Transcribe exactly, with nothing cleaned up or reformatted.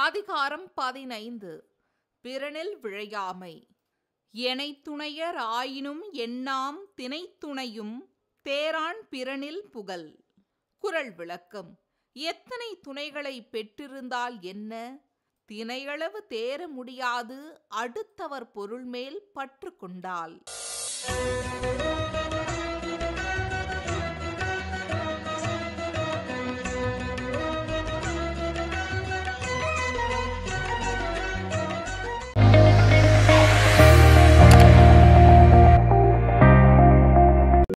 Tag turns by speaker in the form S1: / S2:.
S1: அதிகாரம் பதினைந்து. பிறனில் விழையாமை. எனைத் துணையர் ஆயினும் எண்ணாம் தினைத்துணையும் தேரான் பிறனில் புகல். குறள் விளக்கம். எத்தனை துணைகளை பெற்றிருந்தால் என்ன? தினையளவு தேர முடியாது அடுத்தவர் பொருள் மேல் பற்று கொண்டால்.